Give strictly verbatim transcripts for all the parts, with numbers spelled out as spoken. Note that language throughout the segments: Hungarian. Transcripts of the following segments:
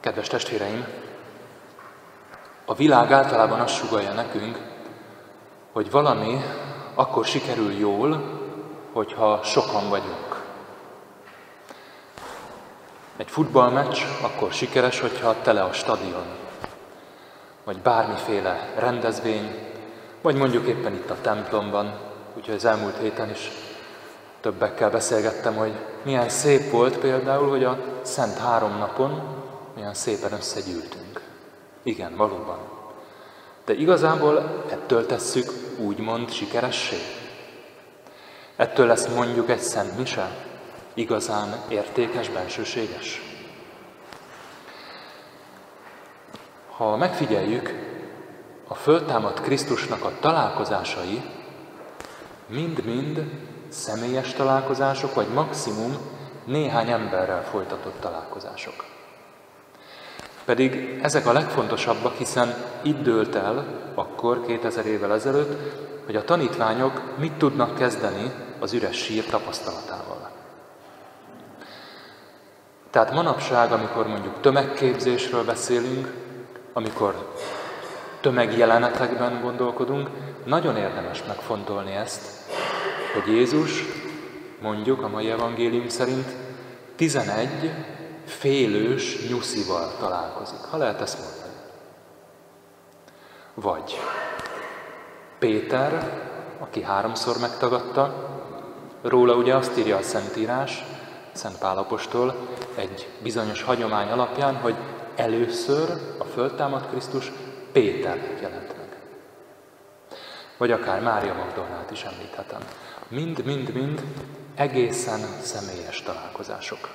Kedves testvéreim, a világ általában azt sugallja nekünk, hogy valami akkor sikerül jól, hogyha sokan vagyunk. Egy futballmeccs akkor sikeres, hogyha tele a stadion, vagy bármiféle rendezvény, vagy mondjuk éppen itt a templomban, úgyhogy az elmúlt héten is többekkel beszélgettem, hogy milyen szép volt például, hogy a Szent Három napon milyen szépen összegyűltünk. Igen, valóban. De igazából ettől tesszük úgymond sikeressé. Ettől lesz mondjuk egy szent mise igazán értékes, bensőséges. Ha megfigyeljük, a föltámadt Krisztusnak a találkozásai mind-mind személyes találkozások, vagy maximum néhány emberrel folytatott találkozások. Pedig ezek a legfontosabbak, hiszen itt dőlt el, akkor, kétezer évvel ezelőtt, hogy a tanítványok mit tudnak kezdeni az üres sír tapasztalatával. Tehát manapság, amikor mondjuk tömegképzésről beszélünk, amikor tömegjelenetekben gondolkodunk, nagyon érdemes megfontolni ezt, hogy Jézus, mondjuk a mai evangélium szerint, tizenegy félős nyuszival találkozik, ha lehet ezt mondani. Vagy Péter, aki háromszor megtagadta, róla ugye azt írja a Szentírás, Szent Pál apostol, egy bizonyos hagyomány alapján, hogy először a föltámadt Krisztus Péternek jelent meg. Vagy akár Mária Magdolnát is említhetem. Mind-mind-mind egészen személyes találkozások.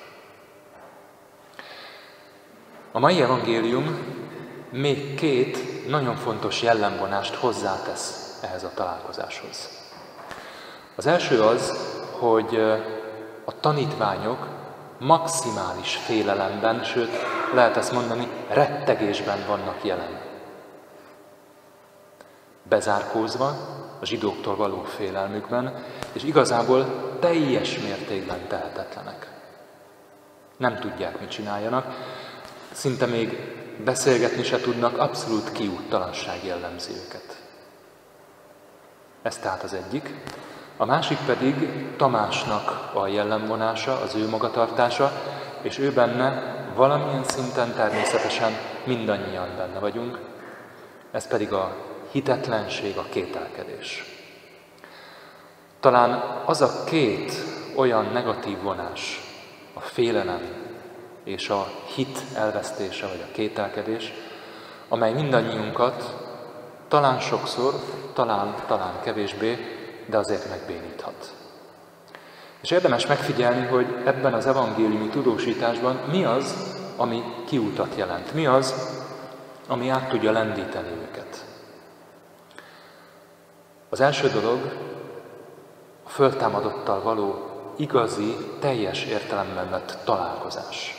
A mai evangélium még két nagyon fontos jellemvonást hozzátesz ehhez a találkozáshoz. Az első az, hogy a tanítványok maximális félelemben, sőt, lehet ezt mondani, rettegésben vannak jelen. Bezárkózva, a zsidóktól való félelmükben, és igazából teljes mértékben tehetetlenek. Nem tudják, mit csináljanak, szinte még beszélgetni se tudnak, abszolút kiúttalanság jellemzi őket. Ez tehát az egyik. A másik pedig Tamásnak a jellemvonása, az ő magatartása, és ő benne valamilyen szinten természetesen mindannyian benne vagyunk, ez pedig a hitetlenség, a kételkedés. Talán az a két olyan negatív vonás, a félelem és a hit elvesztése, vagy a kételkedés, amely mindannyiunkat talán sokszor, talán, talán kevésbé, de azért megbéníthat. És érdemes megfigyelni, hogy ebben az evangéliumi tudósításban mi az, ami kiutat jelent, mi az, ami át tudja lendíteni őket. Az első dolog a föltámadottal való igazi, teljes értelemben vett találkozás.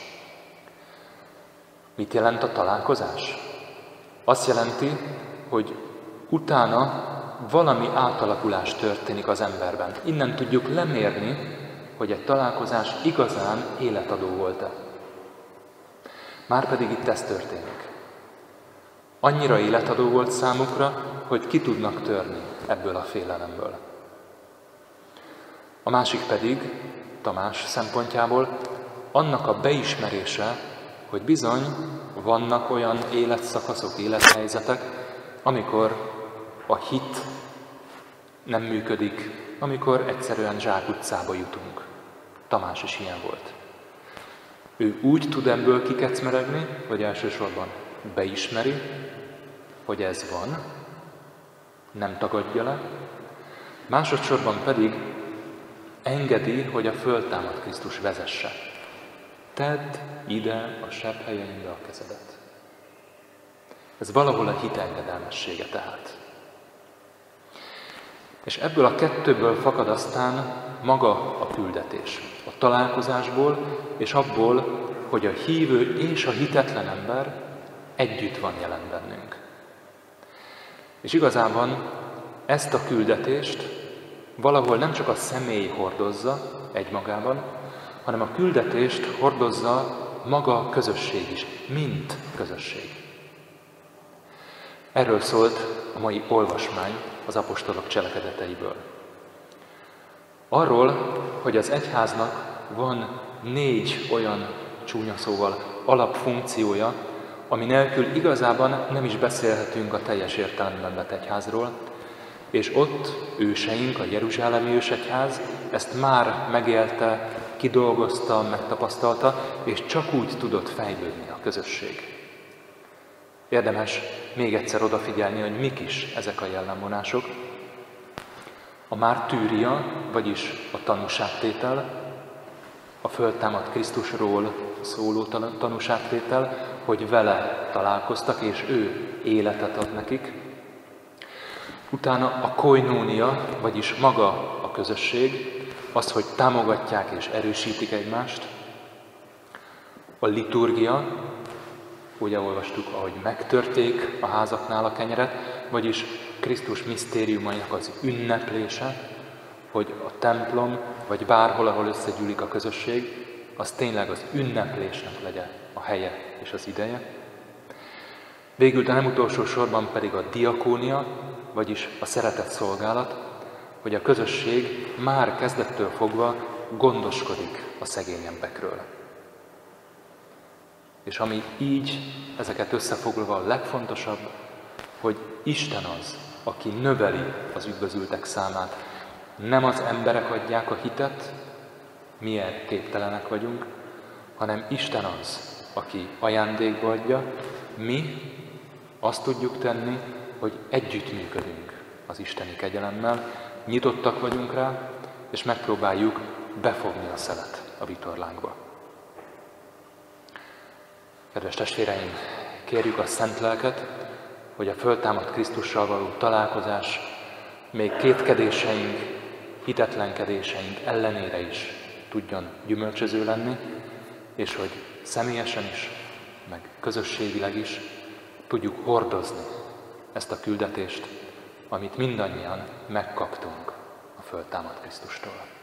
Mit jelent a találkozás? Azt jelenti, hogy utána valami átalakulás történik az emberben. Innen tudjuk lemérni, hogy egy találkozás igazán életadó volt-e. Márpedig itt ez történik. Annyira életadó volt számukra, hogy ki tudnak törni ebből a félelemből. A másik pedig, Tamás szempontjából, annak a beismerése, hogy bizony vannak olyan életszakaszok, élethelyzetek, amikor a hit nem működik, amikor egyszerűen zsákutcába jutunk. Tamás is ilyen volt. Ő úgy tud ebből kikecmeregni, hogy elsősorban beismeri, hogy ez van, nem tagadja le, másodszorban pedig engedi, hogy a föltámadt Krisztus vezesse. Tedd ide a sebb helyeimbe a kezedet. Ez valahol a hit engedelmessége tehát. És ebből a kettőből fakad aztán maga a küldetés. A találkozásból és abból, hogy a hívő és a hitetlen ember együtt van jelen bennünk. És igazában ezt a küldetést valahol nem csak a személy hordozza egymagában, hanem a küldetést hordozza maga a közösség is, mint közösség. Erről szólt a mai olvasmány az apostolok cselekedeteiből. Arról, hogy az egyháznak van négy olyan csúnya szóval alapfunkciója, ami nélkül igazában nem is beszélhetünk a teljes értelemben vett egyházról, és ott őseink, a jeruzsálemi ősegyház ezt már megélte, kidolgozta, megtapasztalta, és csak úgy tudott fejlődni a közösség. Érdemes még egyszer odafigyelni, hogy mik is ezek a jellemvonások. A mártűria, vagyis a tanúságtétel, a föltámadt Krisztusról szóló tanúságtétel, hogy vele találkoztak, és ő életet ad nekik. Utána a koinónia, vagyis maga a közösség, az, hogy támogatják és erősítik egymást. A liturgia, úgy olvastuk, ahogy megtörték a házaknál a kenyeret, vagyis Krisztus misztériumainak az ünneplése, hogy a templom, vagy bárhol, ahol összegyűlik a közösség, az tényleg az ünneplésnek legyen a helye és az ideje. Végül, de nem utolsó sorban pedig a diakónia, vagyis a szeretett szolgálat, hogy a közösség már kezdettől fogva gondoskodik a szegényebbekről. És ami így, ezeket összefoglalva a legfontosabb, hogy Isten az, aki növeli az üdvözültek számát. Nem az emberek adják a hitet, milyen képtelenek vagyunk, hanem Isten az, aki ajándékba adja. Mi azt tudjuk tenni, hogy együttműködünk az isteni kegyelemmel, nyitottak vagyunk rá, és megpróbáljuk befogni a szelet a vitorlánkba. Kedves testvéreim, kérjük a Szent Lelket, hogy a föltámadt Krisztussal való találkozás még kétkedéseink, hitetlenkedéseink ellenére is tudjon gyümölcsöző lenni, és hogy személyesen is, meg közösségileg is tudjuk hordozni ezt a küldetést, amit mindannyian megkaptunk a föltámadt Krisztustól.